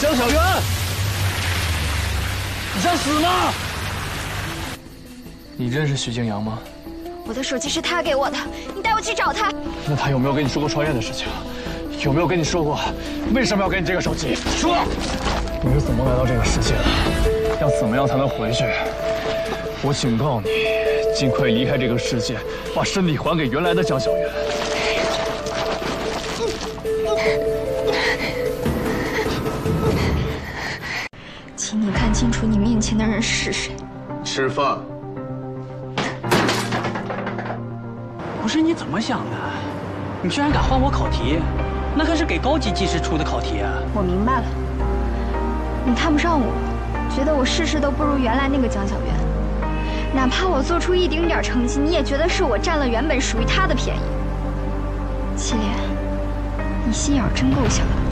江小媛，你想死吗？你认识徐静阳吗？ 我的手机是他给我的，你带我去找他。 那他有没有跟你说过创业的事情？有没有跟你说过为什么要给你这个手机？说，你是怎么来到这个世界的？要怎么样才能回去？我警告你，尽快离开这个世界，把身体还给原来的江小媛。 请你看清楚你面前的人是谁。 吃饭。 不是你怎么想的？你居然敢换我考题，那可是给高级技师出的考题啊！ 我明白了，你看不上我，觉得我事事都不如原来那个江小媛。哪怕我做出一丁点成绩，你也觉得是我占了原本属于他的便宜。祁连，你心眼真够小的。